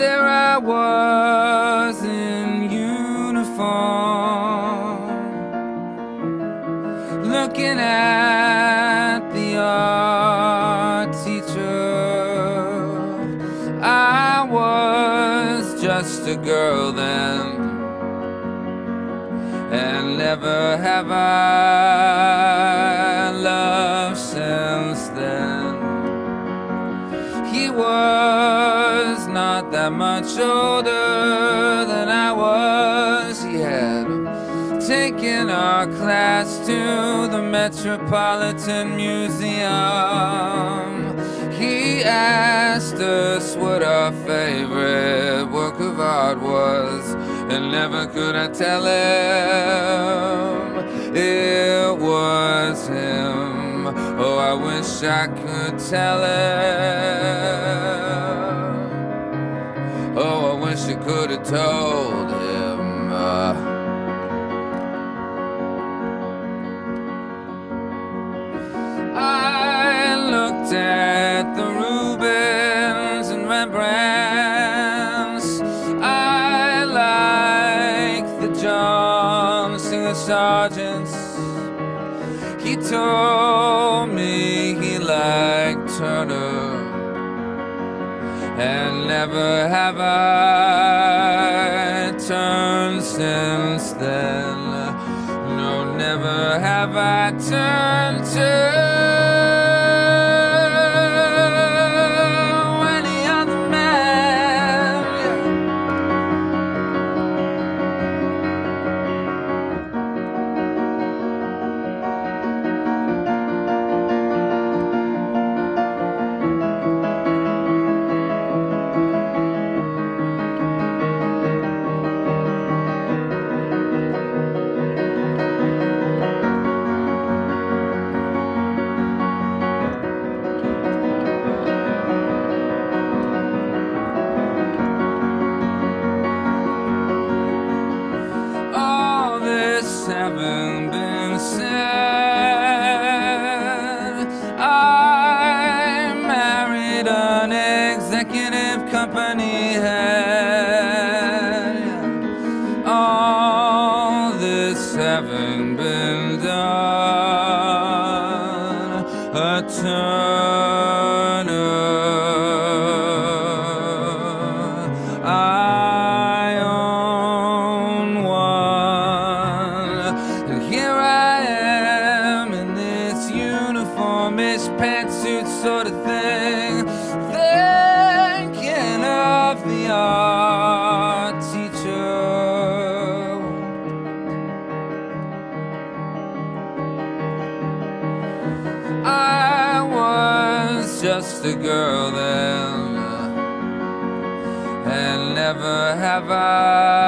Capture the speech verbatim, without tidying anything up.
there I was in uniform, looking at the art teacher. I was just a girl then, and never have I loved since then. He was not that much older than I was. He had taken our class to the Metropolitan Museum. He asked us what our favorite work of art was, and never could I tell him it was him. Oh, I wish I could tell him. Oh, I wish I could have told him. uh, I looked at the Rubens and Rembrandts. I liked the John Singer Sargents. He told me he liked Turner, and never have I turned since then. No, never have I turned to any other man. Haven't been said. I married an executive company head. All this having been done, a Turner. I own one. And here I am in this uniformish pantsuit sort of thing, thinking of the art teacher. I was just a girl then, and never have I